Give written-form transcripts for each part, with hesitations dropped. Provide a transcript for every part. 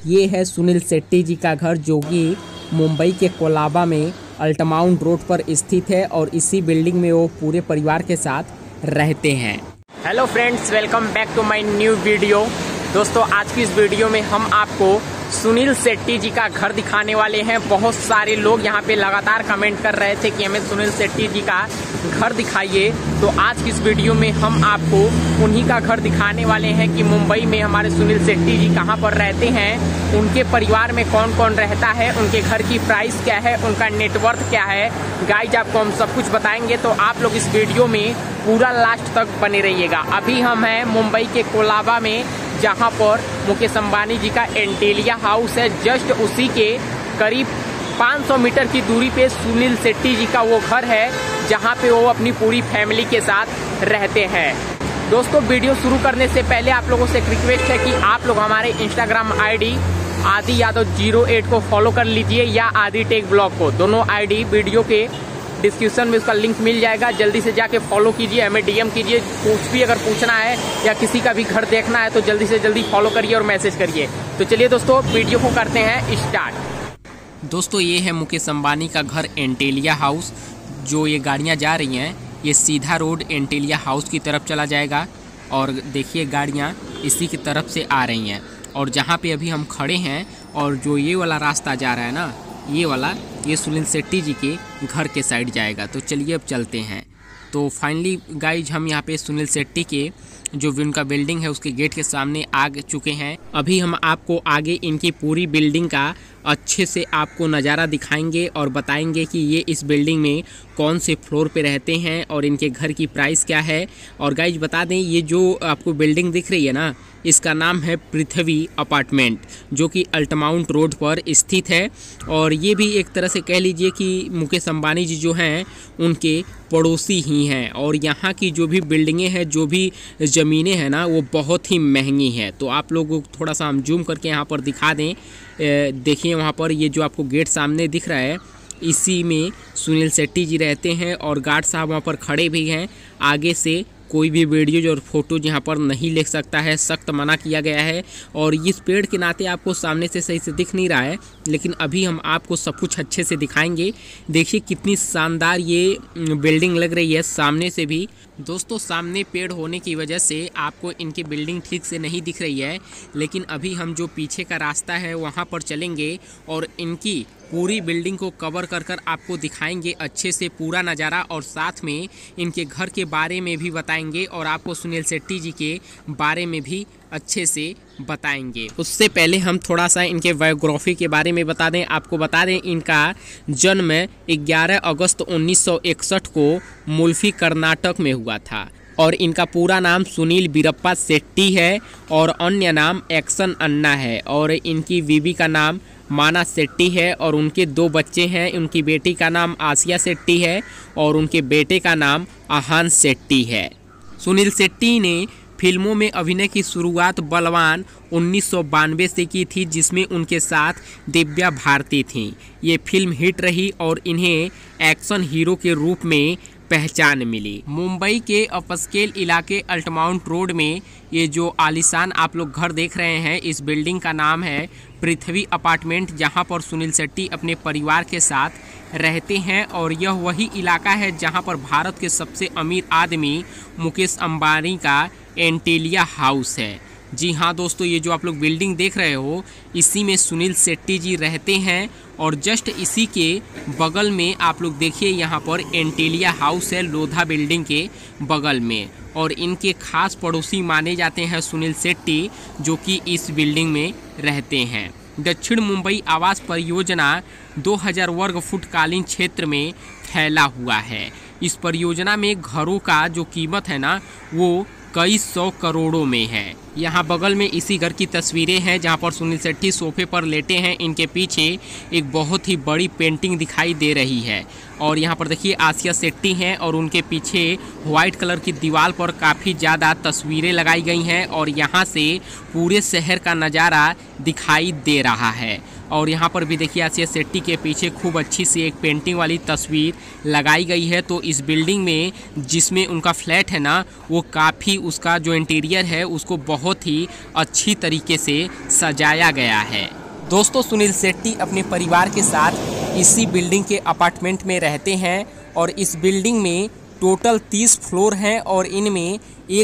ये है सुनील शेट्टी जी का घर, जो कि मुंबई के कोलाबा में अल्टमाउंट रोड पर स्थित है और इसी बिल्डिंग में वो पूरे परिवार के साथ रहते हैं। Hello friends, welcome back to my new video. दोस्तों, आज की इस वीडियो में हम आपको सुनील शेट्टी जी का घर दिखाने वाले हैं। बहुत सारे लोग यहाँ पे लगातार कमेंट कर रहे थे कि हमें सुनील शेट्टी जी का घर दिखाइए, तो आज की इस वीडियो में हम आपको उन्हीं का घर दिखाने वाले हैं कि मुंबई में हमारे सुनील शेट्टी जी कहाँ पर रहते हैं, उनके परिवार में कौन कौन रहता है, उनके घर की प्राइस क्या है, उनका नेटवर्थ क्या है। गाइज, आपको हम सब कुछ बताएंगे, तो आप लोग इस वीडियो में पूरा लास्ट तक बने रहिएगा। अभी हम हैं मुंबई के कोलाबा में, जहां पर मुकेश अंबानी जी का एंटीलिया हाउस है। जस्ट उसी के करीब 500 मीटर की दूरी पे सुनील शेट्टी जी का वो घर है, जहां पे वो अपनी पूरी फैमिली के साथ रहते हैं। दोस्तों, वीडियो शुरू करने से पहले आप लोगों से एक रिक्वेस्ट है कि आप लोग हमारे इंस्टाग्राम आईडी आदि यादव 08 को फॉलो कर लीजिए, या आदि टेक ब्लॉग को। दोनों आईडी वीडियो के डिस्क्रिप्शन में उसका लिंक मिल जाएगा। जल्दी से जाके फॉलो कीजिए, हमें डीएम कीजिए। कुछ भी अगर पूछना है या किसी का भी घर देखना है तो जल्दी से जल्दी फॉलो करिए और मैसेज करिए। तो चलिए दोस्तों, वीडियो को करते हैं स्टार्ट। दोस्तों, ये है मुकेश अंबानी का घर एंटीलिया हाउस। जो ये गाड़ियाँ जा रही हैं, ये सीधा रोड एंटीलिया हाउस की तरफ चला जाएगा, और देखिए गाड़ियाँ इसी की तरफ से आ रही हैं। और जहाँ पे अभी हम खड़े हैं और जो ये वाला रास्ता जा रहा है ना, ये वाला, ये सुनील शेट्टी जी के घर के साइड जाएगा। तो चलिए अब चलते हैं। तो फाइनली गाइज, हम यहाँ पे सुनील शेट्टी के जो उनका बिल्डिंग है उसके गेट के सामने आ चुके हैं। अभी हम आपको आगे इनकी पूरी बिल्डिंग का अच्छे से आपको नज़ारा दिखाएंगे और बताएंगे कि ये इस बिल्डिंग में कौन से फ्लोर पे रहते हैं और इनके घर की प्राइस क्या है। और गाइज बता दें, ये जो आपको बिल्डिंग दिख रही है ना, इसका नाम है पृथ्वी अपार्टमेंट, जो कि अल्टमाउंट रोड पर स्थित है। और ये भी एक तरह से कह लीजिए कि मुकेश अंबानी जी जो हैं उनके पड़ोसी ही हैं। और यहाँ की जो भी बिल्डिंगें हैं, जो भी ज़मीनें हैं ना, वो बहुत ही महंगी हैं। तो आप लोगों को थोड़ा सा हम जूम करके यहाँ पर दिखा दें। देखिए वहाँ पर ये जो आपको गेट सामने दिख रहा है, इसी में सुनील शेट्टी जी रहते हैं। और गार्ड साहब वहाँ पर खड़े भी हैं। आगे से कोई भी वीडियो और फोटोज यहाँ पर नहीं ले सकता है, सख्त मना किया गया है। और इस पेड़ के नाते आपको सामने से सही से दिख नहीं रहा है, लेकिन अभी हम आपको सब कुछ अच्छे से दिखाएंगे। देखिए कितनी शानदार ये बिल्डिंग लग रही है सामने से भी। दोस्तों, सामने पेड़ होने की वजह से आपको इनकी बिल्डिंग ठीक से नहीं दिख रही है, लेकिन अभी हम जो पीछे का रास्ता है वहाँ पर चलेंगे और इनकी पूरी बिल्डिंग को कवर कर कर आपको दिखाएंगे अच्छे से पूरा नज़ारा, और साथ में इनके घर के बारे में भी बताएंगे और आपको सुनील शेट्टी जी के बारे में भी अच्छे से बताएंगे। उससे पहले हम थोड़ा सा इनके बायोग्राफी के बारे में बता दें। आपको बता दें, इनका जन्म 11 अगस्त 1961 को मुल्फी कर्नाटक में हुआ था। और इनका पूरा नाम सुनील बीरप्पा शेट्टी है और अन्य नाम एक्सन अन्ना है। और इनकी बीवी का नाम माना शेट्टी है और उनके 2 बच्चे हैं। उनकी बेटी का नाम आसिया शेट्टी है और उनके बेटे का नाम आहान शेट्टी है। सुनील शेट्टी ने फिल्मों में अभिनय की शुरुआत बलवान 1992 से की थी, जिसमें उनके साथ दिव्या भारती थीं। ये फिल्म हिट रही और इन्हें एक्शन हीरो के रूप में पहचान मिली। मुंबई के अपस्केल इलाके अल्टमाउंट रोड में ये जो आलीशान आप लोग घर देख रहे हैं, इस बिल्डिंग का नाम है पृथ्वी अपार्टमेंट, जहां पर सुनील शेट्टी अपने परिवार के साथ रहते हैं। और यह वही इलाका है जहां पर भारत के सबसे अमीर आदमी मुकेश अंबानी का एंटीलिया हाउस है। जी हाँ दोस्तों, ये जो आप लोग बिल्डिंग देख रहे हो, इसी में सुनील शेट्टी जी रहते हैं। और जस्ट इसी के बगल में आप लोग देखिए, यहाँ पर एंटीलिया हाउस है लोधा बिल्डिंग के बगल में। और इनके खास पड़ोसी माने जाते हैं सुनील शेट्टी, जो कि इस बिल्डिंग में रहते हैं। दक्षिण मुंबई आवास परियोजना 2000 वर्ग फुट कालीन क्षेत्र में फैला हुआ है। इस परियोजना में घरों का जो कीमत है ना, वो कई 100 करोड़ों में है। यहाँ बगल में इसी घर की तस्वीरें हैं जहाँ पर सुनील शेट्टी सोफे पर लेटे हैं। इनके पीछे एक बहुत ही बड़ी पेंटिंग दिखाई दे रही है। और यहाँ पर देखिए आसिया शेट्टी हैं और उनके पीछे वाइट कलर की दीवार पर काफ़ी ज़्यादा तस्वीरें लगाई गई हैं और यहाँ से पूरे शहर का नज़ारा दिखाई दे रहा है। और यहाँ पर भी देखिए आशीष शेट्टी के पीछे खूब अच्छी सी एक पेंटिंग वाली तस्वीर लगाई गई है। तो इस बिल्डिंग में जिसमें उनका फ्लैट है ना, वो काफ़ी उसका जो इंटीरियर है उसको बहुत ही अच्छी तरीके से सजाया गया है। दोस्तों, सुनील शेट्टी अपने परिवार के साथ इसी बिल्डिंग के अपार्टमेंट में रहते हैं और इस बिल्डिंग में टोटल 30 फ्लोर हैं और इनमें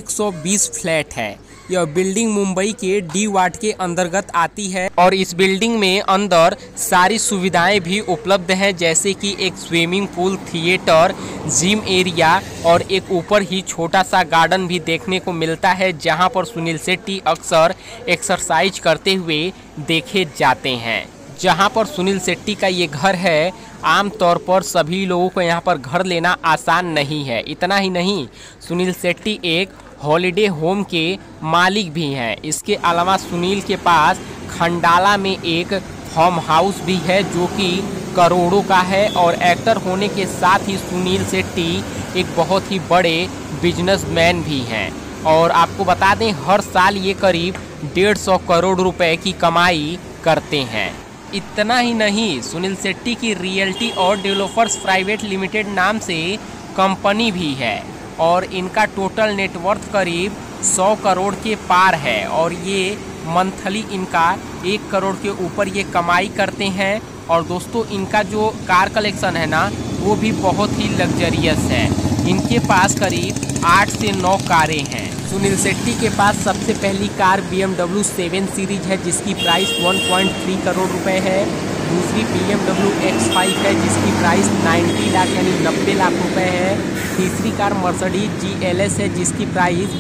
120 फ्लैट है। यह बिल्डिंग मुंबई के डी वार्ड के अंतर्गत आती है और इस बिल्डिंग में अंदर सारी सुविधाएं भी उपलब्ध हैं, जैसे कि एक swimming pool, theatre, gym area और एक ऊपर ही छोटा सा गार्डन भी देखने को मिलता है, जहां पर सुनील शेट्टी अक्सर एक्सरसाइज करते हुए देखे जाते हैं। जहां पर सुनील शेट्टी का ये घर है, आमतौर पर सभी लोगों को यहाँ पर घर लेना आसान नहीं है। इतना ही नहीं, सुनील शेट्टी एक हॉलिडे होम के मालिक भी हैं। इसके अलावा सुनील के पास खंडाला में एक फार्म हाउस भी है जो कि करोड़ों का है और एक्टर होने के साथ ही सुनील शेट्टी एक बहुत ही बड़े बिजनेसमैन भी हैं। और आपको बता दें, हर साल ये करीब 150 करोड़ रुपए की कमाई करते हैं। इतना ही नहीं, सुनील शेट्टी की रियल्टी और डेवलपर्स प्राइवेट लिमिटेड नाम से कंपनी भी है और इनका टोटल नेटवर्थ करीब 100 करोड़ के पार है और ये मंथली इनका 1 करोड़ के ऊपर ये कमाई करते हैं। और दोस्तों, इनका जो कार कलेक्शन है ना, वो भी बहुत ही लग्जरियस है। इनके पास करीब 8 से 9 कारें हैं। सुनील शेट्टी के पास सबसे पहली कार BMW 7 सीरीज है जिसकी प्राइस 1.3 करोड़ रुपए है। दूसरी BMW X5 है जिसकी प्राइस 90 लाख यानी 90 लाख रुपए है। तीसरी कार मर्सिडीज GLS है जिसकी प्राइस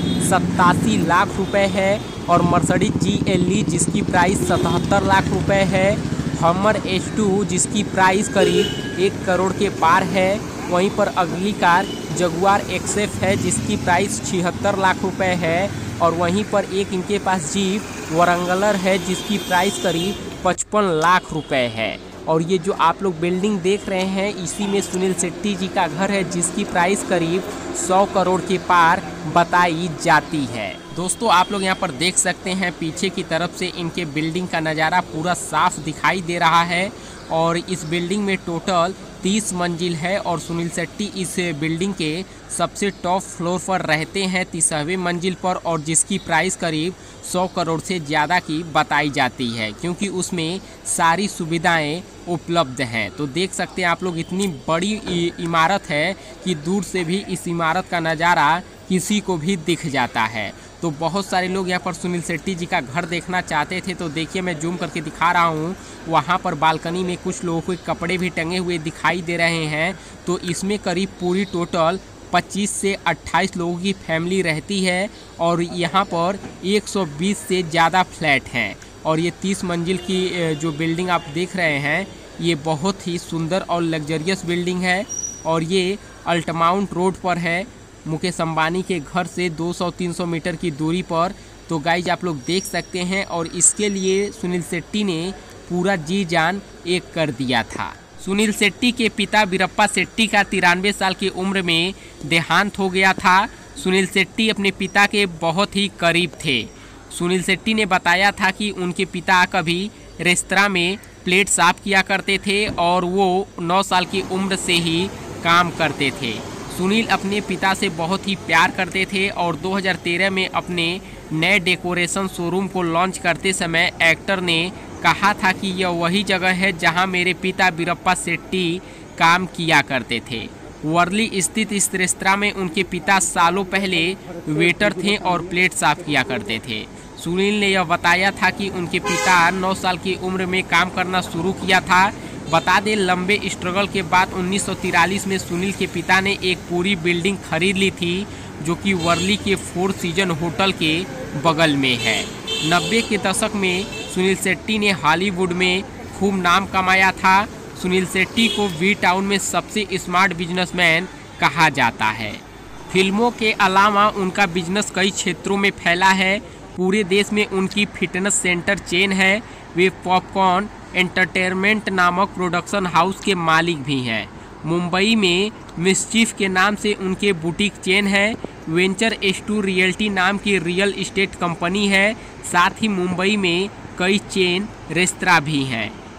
87 लाख रुपए है और मर्सिडीज GLE जिसकी प्राइस 77 लाख रुपए है। हमर H2 जिसकी प्राइस करीब 1 करोड़ के पार है। वहीं पर अगली कार जगुआर XF है जिसकी प्राइस 76 लाख रुपए है और वहीं पर एक इनके पास जीप वरंगलर है जिसकी प्राइस करीब 55 लाख रुपए है। और ये जो आप लोग बिल्डिंग देख रहे हैं, इसी में सुनील शेट्टी जी का घर है जिसकी प्राइस करीब 100 करोड़ के पार बताई जाती है। दोस्तों, आप लोग यहाँ पर देख सकते हैं पीछे की तरफ से इनके बिल्डिंग का नज़ारा पूरा साफ दिखाई दे रहा है और इस बिल्डिंग में टोटल 30 मंजिल है और सुनील शेट्टी इस बिल्डिंग के सबसे टॉप फ्लोर पर रहते हैं, 30वें मंजिल पर, और जिसकी प्राइस करीब 100 करोड़ से ज़्यादा की बताई जाती है क्योंकि उसमें सारी सुविधाएं उपलब्ध हैं। तो देख सकते हैं आप लोग, इतनी बड़ी इमारत है कि दूर से भी इस इमारत का नज़ारा किसी को भी दिख जाता है। तो बहुत सारे लोग यहाँ पर सुनील शेट्टी जी का घर देखना चाहते थे। तो देखिए, मैं जूम करके दिखा रहा हूँ, वहाँ पर बालकनी में कुछ लोगों के कपड़े भी टंगे हुए दिखाई दे रहे हैं। तो इसमें करीब पूरी टोटल 25 से 28 लोगों की फैमिली रहती है और यहाँ पर 120 से ज़्यादा फ्लैट हैं। और ये 30 मंजिल की जो बिल्डिंग आप देख रहे हैं, ये बहुत ही सुंदर और लग्जरियस बिल्डिंग है और ये अल्टमाउंट रोड पर है, मुकेश अंबानी के घर से 200-300 मीटर की दूरी पर। तो गाइज आप लोग देख सकते हैं और इसके लिए सुनील शेट्टी ने पूरा जी जान एक कर दिया था। सुनील शेट्टी के पिता वीरप्पा शेट्टी का 93 साल की उम्र में देहांत हो गया था। सुनील शेट्टी अपने पिता के बहुत ही करीब थे। सुनील शेट्टी ने बताया था कि उनके पिता कभी रेस्तरां में प्लेट साफ किया करते थे और वो 9 साल की उम्र से ही काम करते थे। सुनील अपने पिता से बहुत ही प्यार करते थे और 2013 में अपने नए डेकोरेशन शोरूम को लॉन्च करते समय एक्टर ने कहा था कि यह वही जगह है जहां मेरे पिता वीरप्पा शेट्टी काम किया करते थे। वर्ली स्थित इस रेस्तरां में उनके पिता सालों पहले वेटर थे और प्लेट साफ किया करते थे। सुनील ने यह बताया था कि उनके पिता 9 साल की उम्र में काम करना शुरू किया था। बता दें, लंबे स्ट्रगल के बाद 1943 में सुनील के पिता ने एक पूरी बिल्डिंग खरीद ली थी जो कि वर्ली के 4 सीजन होटल के बगल में है। 90 के दशक में सुनील शेट्टी ने हॉलीवुड में खूब नाम कमाया था। सुनील शेट्टी को वी टाउन में सबसे स्मार्ट बिजनेसमैन कहा जाता है। फिल्मों के अलावा उनका बिजनेस कई क्षेत्रों में फैला है। पूरे देश में उनकी फिटनेस सेंटर चेन है। वे पॉपकॉर्न एंटरटेनमेंट नामक प्रोडक्शन हाउस के मालिक भी हैं। मुंबई में मिसचीफ के नाम से उनके बुटीक चेन है। वेंचर S2 रियल्टी नाम की रियल एस्टेट कंपनी है। साथ ही मुंबई में कई चेन रेस्तरां भी हैं।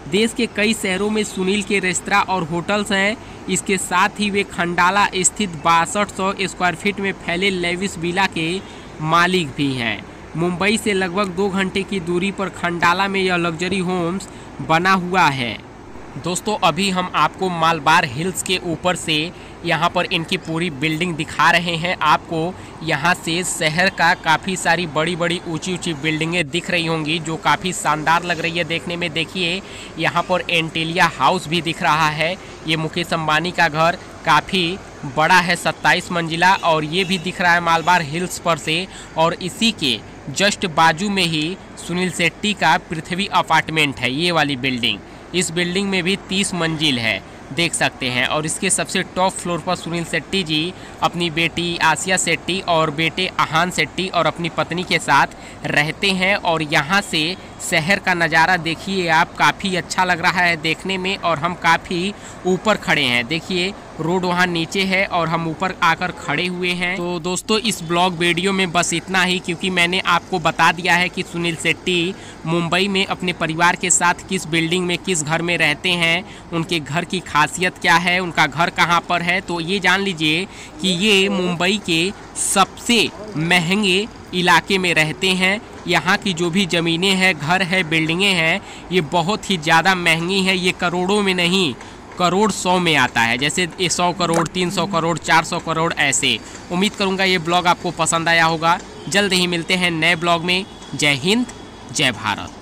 देश के कई शहरों में सुनील के रेस्तरां और होटल्स हैं। इसके साथ ही वे खंडाला स्थित 6200 स्क्वायर फीट में फैले लेविस विला के मालिक भी हैं। मुंबई से लगभग 2 घंटे की दूरी पर खंडाला में यह लग्जरी होम्स बना हुआ है। दोस्तों अभी हम आपको मालबार हिल्स के ऊपर से यहाँ पर इनकी पूरी बिल्डिंग दिखा रहे हैं। आपको यहाँ से शहर का काफ़ी सारी बड़ी बड़ी ऊंची ऊंची बिल्डिंगें दिख रही होंगी जो काफ़ी शानदार लग रही है देखने में। देखिए यहाँ पर एंटेलिया हाउस भी दिख रहा है। ये मुकेश अंबानी का घर काफ़ी बड़ा है, 27 मंजिला, और ये भी दिख रहा है मालबार हिल्स पर से। और इसी के जस्ट बाजू में ही सुनील शेट्टी का पृथ्वी अपार्टमेंट है, ये वाली बिल्डिंग। इस बिल्डिंग में भी 30 मंजिल है, देख सकते हैं। और इसके सबसे टॉप फ्लोर पर सुनील शेट्टी जी अपनी बेटी आसिया शेट्टी और बेटे आहान शेट्टी और अपनी पत्नी के साथ रहते हैं। और यहाँ से शहर का नज़ारा देखिए आप, काफ़ी अच्छा लग रहा है देखने में। और हम काफ़ी ऊपर खड़े हैं, देखिए रोड वहाँ नीचे है और हम ऊपर आकर खड़े हुए हैं। तो दोस्तों इस ब्लॉग वीडियो में बस इतना ही, क्योंकि मैंने आपको बता दिया है कि सुनील शेट्टी मुंबई में अपने परिवार के साथ किस बिल्डिंग में किस घर में रहते हैं, उनके घर की खासियत क्या है, उनका घर कहाँ पर है। तो ये जान लीजिए कि ये मुंबई के सबसे महंगे इलाके में रहते हैं। यहाँ की जो भी ज़मीनें हैं, घर है, बिल्डिंगें हैं, ये बहुत ही ज़्यादा महंगी हैं। ये करोड़ों में नहीं, करोड़ 100 में आता है, जैसे 100 करोड़, 300 करोड़, 400 करोड़ ऐसे। उम्मीद करूँगा ये ब्लॉग आपको पसंद आया होगा। जल्द ही मिलते हैं नए ब्लॉग में। जय हिंद, जय भारत।